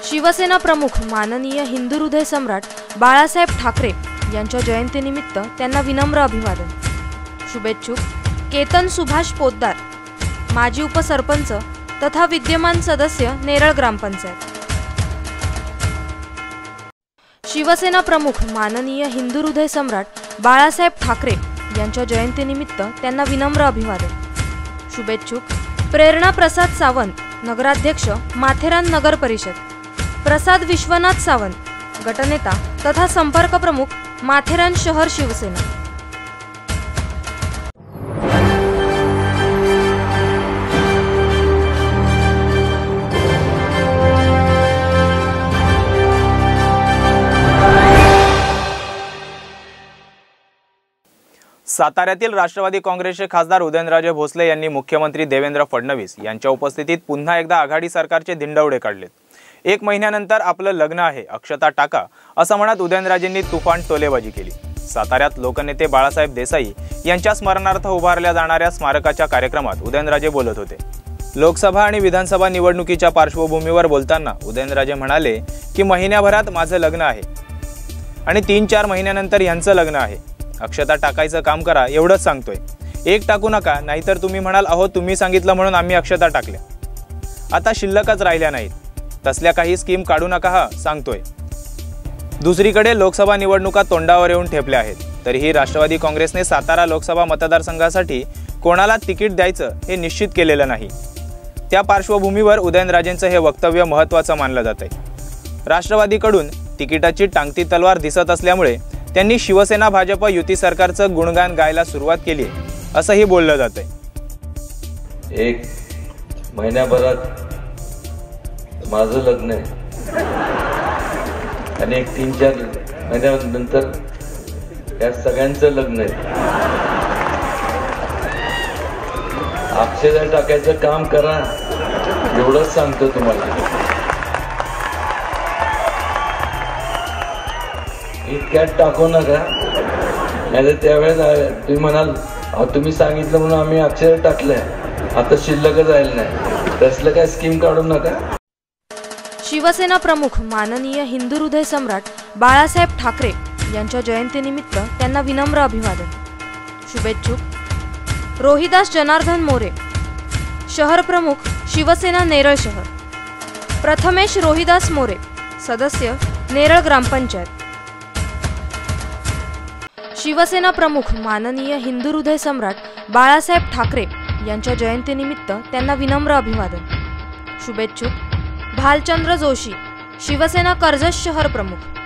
शिवसेना प्रमुख माननीय हिंदू हृदय सम्राट बाळासाहेब ठाकरे यांच्या जयंतीनिमित्त त्यांना विनम्र अभिवादन। शुभेच्छुक केतन सुभाष पोद्दार, माजी उपसरपंच तथा विद्यमान सदस्य नेरळ ग्रामपंचायत। शिवसेना प्रमुख माननीय हिंदू हृदय सम्राट बाळासाहेब ठाकरे यांच्या जयंतीनिमित्त त्यांना विनम्र अभिवादन। शुभेच्छुक प्रेरणा प्रसाद सावंत, नगराध्यक्ष माथेरान नगर परिषद, प्रसाद विश्वनाथ सावंत, गटनेता तथा संपर्क प्रमुख माथेरान शहर शिवसेना। साताऱ्यातील राष्ट्रवादी काँग्रेसचे खासदार उदयनराजे भोसले यांनी मुख्यमंत्री देवेंद्र फडणवीस यांच्या उपस्थितीत पुन्हा एकदा आघाडी सरकारचे धिंडवडे काढलेत। 1 महिन्यानंतर आपलं लग्न आहे, अक्षता टाका असं म्हणत उदयनराजेंनी तुफान टोलेबाजी केली। साताऱ्यात लोकनेते बाळासाहेब देसाई यांच्या स्मरणार्थ उभारल्या जाणाऱ्या स्मारकाच्या कार्यक्रमात उदयनराजे बोलत होते। लोकसभा आणि विधानसभा निवडणुकीच्या पार्श्वभूमीवर बोलताना उदयनराजे म्हणाले की महिन्याभरात माझं लग्न आहे आणि 3-4 महिन्यानंतर यांचं लग्न आहे, अक्षता टाकायचं काम करा एवढंच सांगतोय। एक टाकू नका, नाहीतर तुम्ही म्हणाल अहो तुम्ही सांगितलं म्हणून आम्ही अक्षता टाकल्या, आता शिल्लकच राहिल्या नाहीत, तसल्या काही स्कीम काढू नका हा सांगतोय। दुसरीकडे लोकसभा निवडणुका तोंडावर येऊन ठेपल्या आहेत, तरीही राष्ट्रवादी काँग्रेसने सातारा लोकसभा मतदारसंघासाठी कोणाला तिकीट द्यायचं हे निश्चित केलेलं नाही। त्या पार्श्वभूमीवर उदयनराजेंचं हे वक्तव्य महत्त्वाचं मानलं जात आहे। राष्ट्रवादीकडून तिकिटाची टांगती तलवार दिसत असल्यामुळे त्यांनी शिवसेना भाजप युती सरकारचं गुणगान गायला सुरुवात केली असंही बोललं जात आहे। 1 महिन्याभरात माझं लग्न आहे आणि 3-4 महिन्यानंतर या सगळ्यांचं लग्न आहे, अक्षता टाकायचं काम करा एवढंच सांगतो तुम्हाला। इतक्यात टाकू नका, नाही त्यावेळेस तुम्ही म्हणाल तुम्ही सांगितलं म्हणून आम्ही अक्षर टाकलंय, आता शिल्लकच राहिलं नाही, तसलं काय स्कीम काढू नका। शिवसेना प्रमुख माननीय हिंदू हृदय सम्राट बाळासाहेब ठाकरे यांच्या जयंतीनिमित्त त्यांना विनम्र अभिवादन। शुभेच्छुक रोहिदास जनार्दन मोरे, शहर प्रमुख शिवसेना नेरळ शहर, प्रथमेश रोहिदास मोरे, सदस्य नेरळ ग्रामपंचायत। शिवसेना प्रमुख माननीय हिंदू हृदय सम्राट बाळासाहेब ठाकरे यांच्या जयंतीनिमित्त त्यांना विनम्र अभिवादन। शुभेच्छुक भालचंद्र जोशी, शिवसेना कर्जत शहर प्रमुख,